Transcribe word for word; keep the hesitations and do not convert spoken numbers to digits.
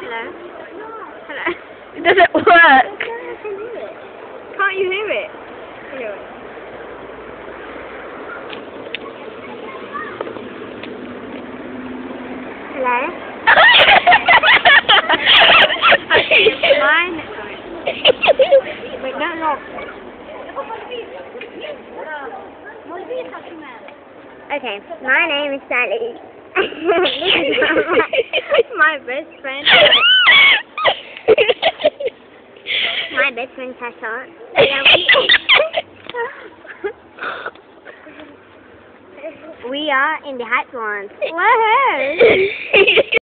Hello? Hello? It doesn't work. Can't you hear it? Anyway. Hello? Okay, mine. Wait, no, no. Okay, my name is Sally. This is my best friend. My best friend Tashaa. We are in the hot ones. Woohoo!